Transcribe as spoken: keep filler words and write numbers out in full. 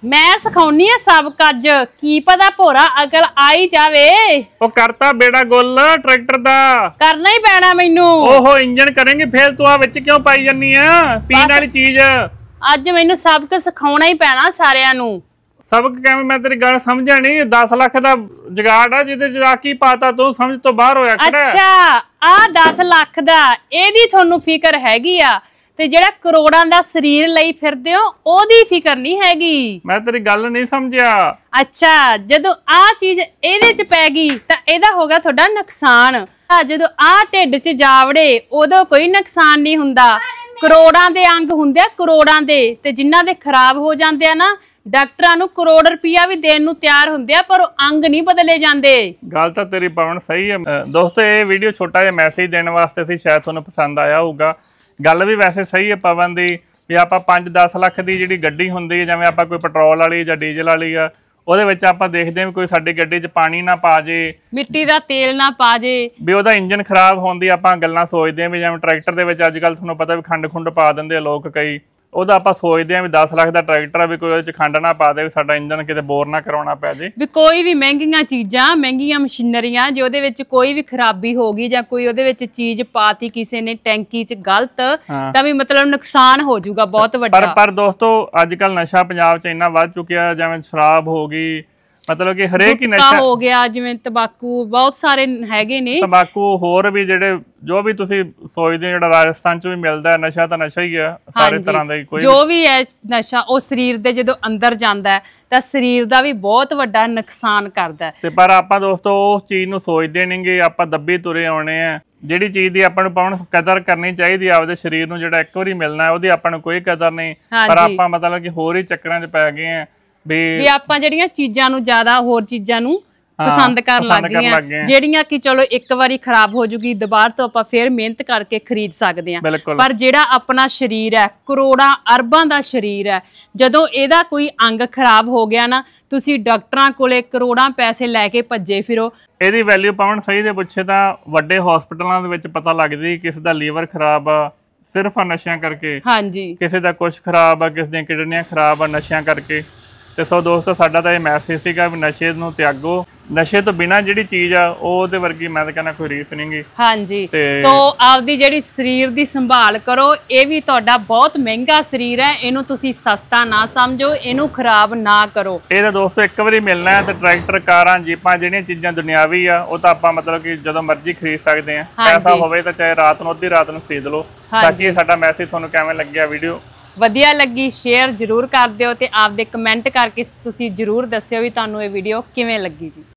मैं सिखाउनी है सब कज की पता भोरा अकल आई जावे। ओ करता बेड़ा गोल ट्रैक्टर दा करना ही पैना मैनू। ओहो इंजन करेंगे फिर तू आ विच क्यों पाई जन्नी है पीण वाली चीज। अज मैनू सबक सिखाउणा ही पैना सारियां नू। सबक किवें मैं तेरी गल समझा नहीं दस लाख दा जुगाड़ है जिहदे च की पाता तू समझ तो बाहर होया खड़ा। अच्छा आ दस लाख दा एदी थोनू फिकर हैगी आ ते जेड़ा करोड़ां दा शरीर लई फिरदे हो ओदी फिकर नहीं हैगी। मैं तेरी गल नहीं समझिया। अच्छा जदों आ चीज एदे च पै गई तां एदा हो गया तुहाडा नुकसान। जदों आ ढिड च जावड़े उदों कोई नुकसान नहीं हुंदा। करोड़ां दे अंग हुंदे करोड़ां दे ते जिन्हां दे खराब हो जांदे आ ना डॉक्टरां नूं करोड़ रुपया भी देण नूं तैयार हुंदे आ पर अंग नहीं बदले जांदे। गल तां तेरी पवन सही है। दोस्तों ये वीडियो छोटा जिहा मैसेज देण वास्ते सी शायद तुहानूं पसंद आया होਊਗਾ। गल भी वैसे सही है पवन दी भी आप पांच दस लख की जिहड़ी गड्डी हुंदी है जिवें आपां कोई पेट्रोल वाली जां डीजल वाली आ ਉਹਦੇ ਵਿੱਚ ਆਪਾਂ ਦੇਖਦੇ ਹਾਂ ਵੀ ਕੋਈ ਸਾਡੀ ਗੱਡੀ 'ਚ ਪਾਣੀ ਨਾ ਪਾ ਜੇ ਮਿੱਟੀ ਦਾ ਤੇਲ ਨਾ ਪਾ ਜੇ ਵੀ ਉਹਦਾ ਇੰਜਨ ਖਰਾਬ ਹੋਣ ਦੀ ਆਪਾਂ ਗੱਲਾਂ ਸੋਚਦੇ ਹਾਂ ਵੀ ਜਿਵੇਂ ਟਰੈਕਟਰ ਦੇ ਵਿੱਚ ਅੱਜ ਕੱਲ ਤੁਹਾਨੂੰ ਪਤਾ ਵੀ ਖੰਡ ਖੁੰਡ ਪਾ ਦਿੰਦੇ ਆ ਲੋਕ ਕਈ ਉਹਦਾ ਆਪਾਂ ਸੋਚਦੇ ਹਾਂ ਵੀ ਦਸ ਲੱਖ ਦਾ ਟਰੈਕਟਰ ਆ ਵੀ ਕੋਈ ਉਹਦੇ 'ਚ ਖੰਡ ਨਾ ਪਾ ਦੇ ਵੀ ਸਾਡਾ ਇੰਜਨ ਕਿਤੇ ਬੋਰ ਨਾ ਕਰਾਉਣਾ ਪੈ ਜੇ ਵੀ ਕੋਈ ਵੀ ਮਹਿੰਗੀਆਂ ਚੀਜ਼ਾਂ ਮਹਿੰਗੀਆਂ ਮਸ਼ੀਨਰੀਆਂ ਜੇ ਉਹਦੇ ਵਿੱਚ ਕੋਈ ਵੀ ਖਰਾਬੀ ਹੋ ਗਈ ਜਾਂ ਕੋਈ ਉਹਦੇ ਵਿੱਚ ਚੀਜ਼ ਪਾਤੀ ਕਿਸੇ ਨੇ ਟੈਂਕੀ 'ਚ ਗਲਤ ਤਾਂ ਵੀ ਮਤਲਬ ਨੁਕਸਾਨ ਹੋ ਜਾਊਗਾ ਬਹੁਤ ਵੱਡਾ। ਪਰ ਪਰ ਦੋਸਤੋ ਅੱਜ ਕੱਲ ਨਸ਼ਾ ਪੰਜਾਬ 'ਚ ਇੰਨਾ ਵੱਧ ਚੁੱਕਿਆ ਜਿਵੇਂ ਸ਼ਰਾਬ ਹੋ ਗਈ मतलब कि हरेक ही नशा हो गया जिवें तंबाकू बहुत सारे हैगे ने तंबाकू होर भी जेडे जो भी तुसी सोचदे जेड़ा राजस्थान च भी मिलदा है नशा तां नशा ही है सारे तरह दा कोई जो भी है नशा ओ शरीर दे जदों अंदर जांदा है तां शरीर दा भी बहुत वड्डा नुकसान करदा है। ते पर आपां दोस्तों उस चीज नूं सोचदे नहींगे आपां दब्बे तुरे आउणे आ ਜਿਹੜੀ ਚੀਜ਼ ਦੀ ਆਪਾਂ ਨੂੰ ਪਾਉਣ ਕਦਰ ਕਰਨੀ ਚਾਹੀਦੀ ਆ ਆਪਦੇ ਸਰੀਰ ਨੂੰ ਜਿਹੜਾ ਇੱਕ ਵਾਰੀ ਮਿਲਣਾ ਉਹਦੀ ਆਪਾਂ ਨੂੰ ਕੋਈ ਕਦਰ ਨਹੀਂ ਪਰ ਆਪਾਂ ਮਤਲਬ ਕਿ ਹੋਰ ਹੀ ਚੱਕਰਾਂ 'ਚ ਪੈ ਗਏ ਆ ਵੀ ਆਪਾਂ ਜਿਹੜੀਆਂ ਚੀਜ਼ਾਂ ਨੂੰ ਜ਼ਿਆਦਾ ਹੋਰ ਚੀਜ਼ਾਂ ਨੂੰ ਪਸੰਦ ਕਰਨ ਲੱਗ ਗਏ ਆ ਜਿਹੜੀਆਂ ਕਿ ਚਲੋ ਇੱਕ ਵਾਰੀ ਖਰਾਬ ਹੋ ਜੂਗੀ ਦੁਬਾਰਾ ਤੋਂ ਆਪਾਂ ਫੇਰ ਮਿਹਨਤ ਕਰਕੇ ਖਰੀਦ ਸਕਦੇ ਆ ਪਰ ਜਿਹੜਾ ਆਪਣਾ ਸਰੀਰ ਹੈ ਕਰੋੜਾਂ ਅਰਬਾਂ ਦਾ ਸਰੀਰ ਹੈ ਜਦੋਂ ਇਹਦਾ ਕੋਈ ਅੰਗ ਖਰਾਬ ਹੋ ਗਿਆ ਨਾ ਤੁਸੀਂ ਡਾਕਟਰਾਂ ਕੋਲੇ ਕਰੋੜਾਂ ਪੈਸੇ ਲੈ ਕੇ ਭੱਜੇ ਫਿਰੋ। ਇਹਦੀ ਵੈਲਿਊ ਪਾਉਣ ਸਹੀ ਦੇ ਪੁੱਛੇ ਤਾਂ ਵੱਡੇ ਹਸਪਤਾਲਾਂ ਦੇ ਵਿੱਚ ਪਤਾ ਲੱਗਦੀ ਕਿਸੇ ਦਾ ਲੀਵਰ ਖਰਾਬ ਆ ਸਿਰਫ ਨਸ਼ਿਆਂ ਕਰਕੇ ਹਾਂਜੀ ਕਿਸੇ ਦਾ ਕੁਛ ਖਰਾਬ ਆ ਕਿਸੇ ਦੀਆਂ ਕਿਡਨੀਆਂ ਖਰਾਬ ਆ ਨਸ਼ਿਆਂ ਕਰਕੇ। ਤੇ ਸੋ ਦੋਸਤੋ ਸਾਡਾ ਤਾਂ ਇਹ ਮੈਸੇਜ ਸੀਗਾ ਵੀ ਨਸ਼ੇ ਨੂੰ ਤਿਆਗੋ ਨਸ਼ੇ ਤੋਂ ਬਿਨਾਂ ਜਿਹੜੀ ਚੀਜ਼ ਆ ਉਹਦੇ ਵਰਗੀ ਮੈਂ ਤਾਂ ਕਹਿੰਦਾ ਕੋਈ ਰੀਸ ਨਹੀਂਗੀ। ਹਾਂਜੀ ਸੋ ਆਪਦੀ ਜਿਹੜੀ ਸਰੀਰ ਦੀ ਸੰਭਾਲ ਕਰੋ ਇਹ ਵੀ ਤੁਹਾਡਾ ਬਹੁਤ ਮਹਿੰਗਾ ਸਰੀਰ ਹੈ ਇਹਨੂੰ ਤੁਸੀਂ ਸਸਤਾ ਨਾ ਸਮਝੋ ਇਹਨੂੰ ਖਰਾਬ ਨਾ ਕਰੋ। ਇਹ ਤਾਂ ਦੋਸਤੋ ਇੱਕ ਵਾਰੀ ਮਿਲਣਾ ਹੈ ਤੇ ਟਰੈਕਟਰ ਕਾਰਾਂ ਜੀਪਾਂ ਜਿਹੜੀਆਂ ਚੀਜ਼ਾਂ ਦੁਨਿਆਵੀ ਆ ਉਹ ਤਾਂ ਆਪਾਂ ਮਤਲਬ ਕਿ ਜਦੋਂ ਮਰਜ਼ੀ ਖਰੀਦ ਸਕਦੇ ਆ ਪੈਸਾ ਹੋਵੇ ਤਾਂ ਚਾਹੇ ਰਾਤ ਨੂੰ ਅੱਧੀ ਰਾਤ ਨੂੰ ਖਰੀਦ ਲਓ। ਬਾਕੀ ਸਾਡਾ ਮੈਸੇਜ ਤੁਹਾਨੂੰ ਕਿਵੇਂ ਲੱਗਿਆ ਵੀਡੀਓ ਵਧੀਆ ਲੱਗੀ ਸ਼ੇਅਰ ਜ਼ਰੂਰ ਕਰ ਦਿਓ ਤੇ ਆਪਦੇ ਕਮੈਂਟ ਕਰਕੇ ਤੁਸੀਂ ਜ਼ਰੂਰ ਦੱਸਿਓ ਵੀ ਤੁਹਾਨੂੰ ਇਹ ਵੀਡੀਓ ਕਿਵੇਂ ਲੱਗੀ ਜੀ।